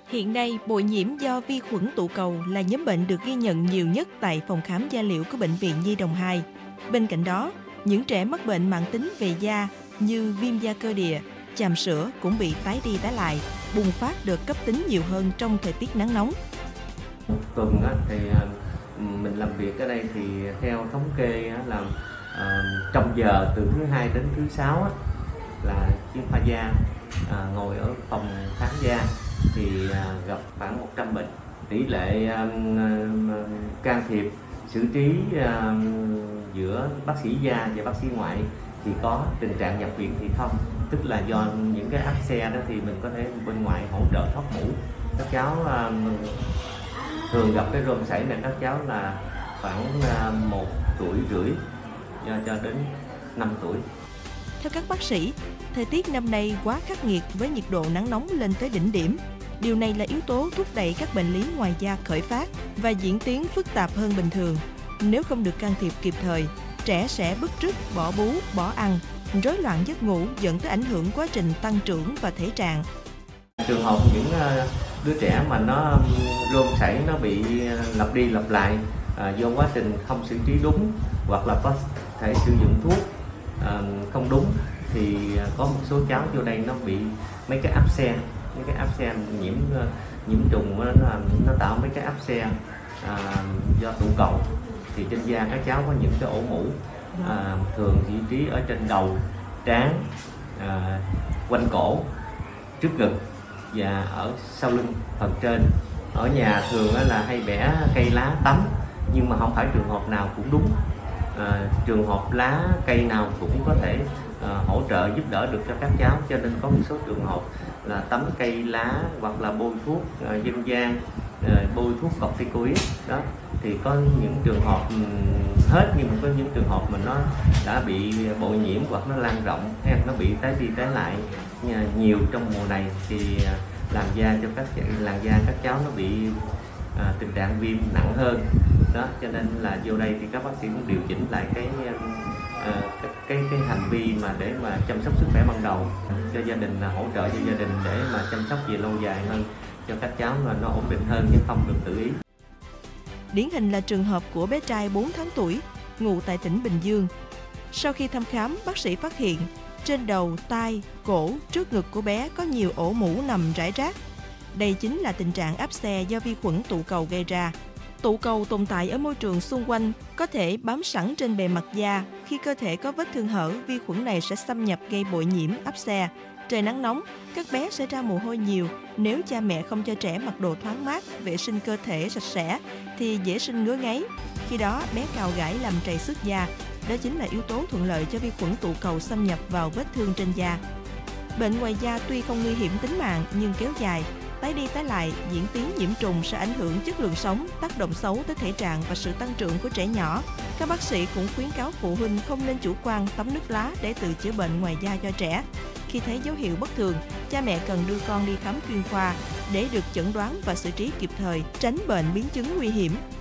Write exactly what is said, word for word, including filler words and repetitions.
Hiện nay, bội nhiễm do vi khuẩn tụ cầu là nhóm bệnh được ghi nhận nhiều nhất tại phòng khám da liễu của Bệnh viện Nhi Đồng hai. Bên cạnh đó, những trẻ mắc bệnh mãn tính về da như viêm da cơ địa, chàm sữa cũng bị tái đi tái lại, bùng phát đợt cấp tính nhiều hơn trong thời tiết nắng nóng. Một tuần thì mình làm việc ở đây thì theo thống kê là trong giờ từ thứ hai đến thứ sáu là chuyên khoa da ngồi ở phòng khám da thì gặp khoảng một trăm bệnh. Tỷ lệ can thiệp xử trí giữa bác sĩ da và bác sĩ ngoại thì có, tình trạng nhập viện thì không, tức là do những cái áp xe đó thì mình có thể bên ngoại hỗ trợ thoát mũ. Các cháu thường gặp cái rôm sảy này các cháu là khoảng một tuổi rưỡi cho đến năm tuổi. Theo các bác sĩ, thời tiết năm nay quá khắc nghiệt với nhiệt độ nắng nóng lên tới đỉnh điểm. Điều này là yếu tố thúc đẩy các bệnh lý ngoài da khởi phát và diễn tiến phức tạp hơn bình thường. Nếu không được can thiệp kịp thời, trẻ sẽ bứt rứt, bỏ bú, bỏ ăn, rối loạn giấc ngủ dẫn tới ảnh hưởng quá trình tăng trưởng và thể trạng. Trường hợp những đứa trẻ mà nó rôm sảy nó bị lặp đi lặp lại à, do quá trình không xử trí đúng hoặc là có thể sử dụng thuốc à, không đúng thì có một số cháu vô đây nó bị mấy cái áp xe, mấy cái áp xe nhiễm nhiễm trùng nó, nó tạo mấy cái áp xe à, do tụ cầu thì trên da các cháu có những cái ổ mũ à, thường vị trí ở trên đầu, trán, à, quanh cổ, trước ngực và ở sau lưng phần trên. Ở nhà thường là hay bẻ cây lá tắm nhưng mà không phải trường hợp nào cũng đúng. À, trường hợp lá cây nào cũng có thể à, hỗ trợ giúp đỡ được cho các cháu, cho nên có một số trường hợp là tắm cây lá hoặc là bôi thuốc à, dân gian, à, bôi thuốc corticoid đó thì có những trường hợp um, hết, nhưng mà có những trường hợp mà nó đã bị bội nhiễm hoặc nó lan rộng hay nó bị tái đi tái lại nhiều trong mùa này thì làn da cho các làn da các cháu nó bị à, tình trạng viêm nặng hơn đó, cho nên là vô đây thì các bác sĩ cũng điều chỉnh lại cái à, cái, cái cái hành vi mà để mà chăm sóc sức khỏe ban đầu cho gia đình, hỗ trợ cho gia đình để mà chăm sóc về lâu dài hơn cho các cháu là nó ổn định hơn chứ không được tự ý. Điển hình là trường hợp của bé trai bốn tháng tuổi, ngụ tại tỉnh Bình Dương. Sau khi thăm khám, bác sĩ phát hiện trên đầu, tai, cổ, trước ngực của bé có nhiều ổ mũ nằm rải rác. Đây chính là tình trạng áp xe do vi khuẩn tụ cầu gây ra. Tụ cầu tồn tại ở môi trường xung quanh, có thể bám sẵn trên bề mặt da. Khi cơ thể có vết thương hở, vi khuẩn này sẽ xâm nhập gây bội nhiễm, áp xe. Trời nắng nóng, các bé sẽ ra mồ hôi nhiều. Nếu cha mẹ không cho trẻ mặc đồ thoáng mát, vệ sinh cơ thể sạch sẽ, thì dễ sinh ngứa ngáy. Khi đó, bé cào gãi làm trầy xước da. Đó chính là yếu tố thuận lợi cho vi khuẩn tụ cầu xâm nhập vào vết thương trên da. Bệnh ngoài da tuy không nguy hiểm tính mạng nhưng kéo dài, tái đi tái lại, diễn tiến nhiễm trùng sẽ ảnh hưởng chất lượng sống, tác động xấu tới thể trạng và sự tăng trưởng của trẻ nhỏ. Các bác sĩ cũng khuyến cáo phụ huynh không nên chủ quan tắm nước lá để tự chữa bệnh ngoài da cho trẻ. Khi thấy dấu hiệu bất thường, cha mẹ cần đưa con đi khám chuyên khoa để được chẩn đoán và xử trí kịp thời, tránh bệnh biến chứng nguy hiểm.